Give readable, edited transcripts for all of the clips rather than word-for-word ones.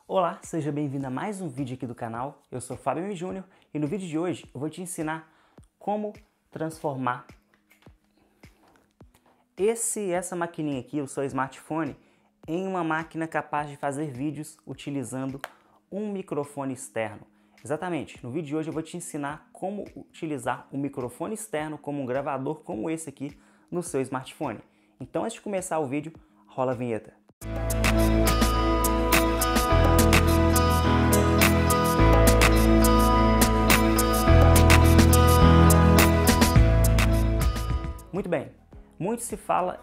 Olá, seja bem-vindo a mais um vídeo aqui do canal. Eu sou Fábio M. Júnior e no vídeo de hoje eu vou te ensinar como transformar essa maquininha aqui, o seu smartphone, em uma máquina capaz de fazer vídeos utilizando um microfone externo. Exatamente, no vídeo de hoje eu vou te ensinar como utilizar um microfone externo como um gravador como esse aqui no seu smartphone. Então, antes de começar o vídeo, rola a vinheta. Muito bem, muito se fala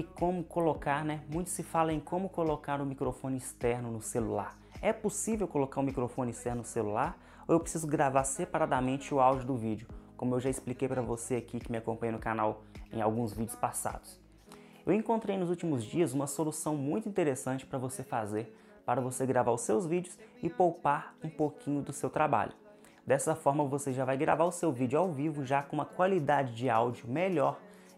muito se fala em como colocar um microfone externo no celular. É possível colocar um microfone externo no celular ou eu preciso gravar separadamente o áudio do vídeo, como eu já expliquei para você aqui que me acompanha no canal em alguns vídeos passados. Eu encontrei nos últimos dias uma solução muito interessante para você fazer, para você gravar os seus vídeos e poupar um pouquinho do seu trabalho. Dessa forma você já vai gravar o seu vídeo ao vivo já com uma qualidade de áudio melhor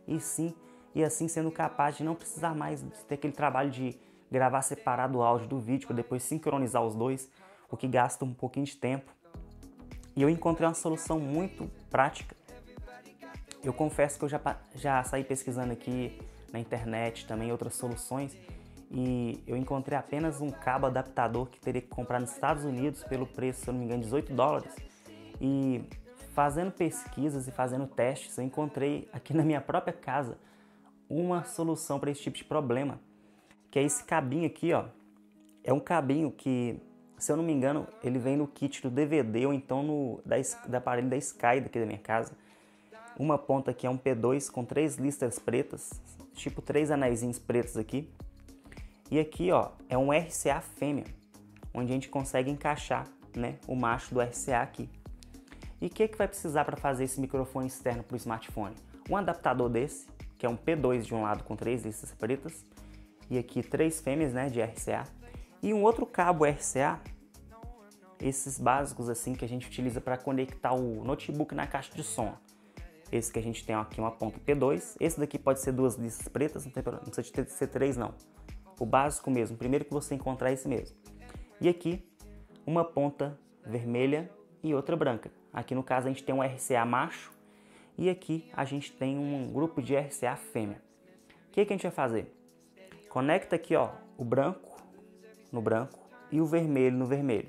e assim sendo capaz de não precisar mais ter aquele trabalho de gravar separado o áudio do vídeo para depois sincronizar os dois, o que gasta um pouquinho de tempo. E eu encontrei uma solução muito prática. Eu confesso que eu já saí pesquisando aqui na internet também outras soluções e eu encontrei apenas um cabo adaptador que teria que comprar nos Estados Unidos pelo preço, se eu não me engano, de $18. E fazendo pesquisas e fazendo testes, eu encontrei aqui na minha própria casa uma solução para esse tipo de problema, que é esse cabinho aqui, ó. É um cabinho que, se eu não me engano, ele vem no kit do DVD ou então da aparelho da Sky daqui da minha casa. Uma ponta aqui é um P2 com 3 listras pretas, tipo 3 anéisinhos pretos aqui. E aqui, ó, é um RCA fêmea, onde a gente consegue encaixar, né, o macho do RCA aqui. E o que vai precisar para fazer esse microfone externo para o smartphone? Um adaptador desse, que é um P2 de um lado com 3 listras pretas, e aqui 3 fêmeas, né, de RCA, e um outro cabo RCA, esses básicos assim que a gente utiliza para conectar o notebook na caixa de som. Esse que a gente tem aqui uma ponta P2, esse daqui pode ser 2 listras pretas, não precisa ser 3 não. O básico mesmo, o primeiro que você encontrar é esse mesmo. E aqui uma ponta vermelha e outra branca. Aqui no caso a gente tem um RCA macho e aqui a gente tem um grupo de RCA fêmea. O que a gente vai fazer? Conecta aqui, ó, o branco no branco e o vermelho no vermelho.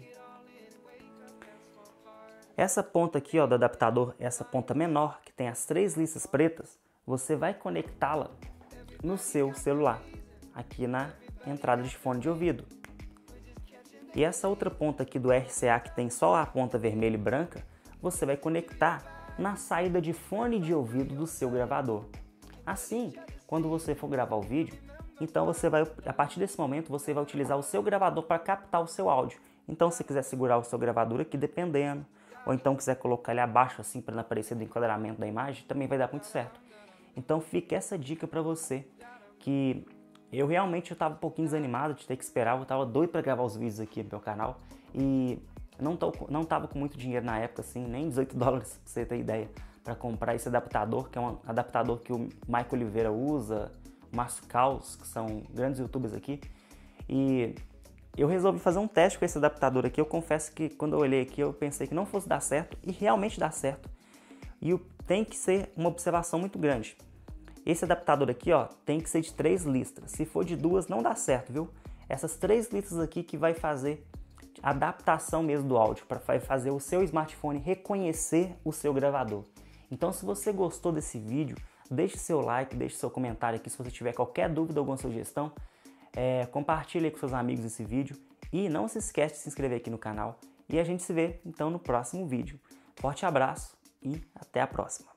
Essa ponta aqui, ó, do adaptador, essa ponta menor que tem as 3 listras pretas, você vai conectá-la no seu celular, aqui na entrada de fone de ouvido. E essa outra ponta aqui do RCA que tem só a ponta vermelha e branca, você vai conectar na saída de fone de ouvido do seu gravador. Assim, quando você for gravar o vídeo, então a partir desse momento você vai utilizar o seu gravador para captar o seu áudio. Então se quiser segurar o seu gravador aqui dependendo, ou então quiser colocar ele abaixo assim para não aparecer do enquadramento da imagem, também vai dar muito certo. Então fica essa dica para você, que eu realmente estava um pouquinho desanimado de ter que esperar, eu estava doido para gravar os vídeos aqui no meu canal e não estava com muito dinheiro na época, assim, nem $18 para você ter ideia, para comprar esse adaptador, que é um adaptador que o Michael Oliveira usa, o Márcio Caos, que são grandes youtubers aqui, e eu resolvi fazer um teste com esse adaptador aqui. Eu confesso que quando eu olhei aqui eu pensei que não fosse dar certo e realmente dá certo. E tem que ser uma observação muito grande. Esse adaptador aqui, ó, tem que ser de 3 listras. Se for de 2 não dá certo, viu? Essas 3 listras aqui que vai fazer a adaptação mesmo do áudio, para fazer o seu smartphone reconhecer o seu gravador. Então se você gostou desse vídeo, deixe seu like, deixe seu comentário aqui se você tiver qualquer dúvida, alguma sugestão. Compartilhe com seus amigos esse vídeo e não se esquece de se inscrever aqui no canal e a gente se vê então no próximo vídeo. Forte abraço e até a próxima!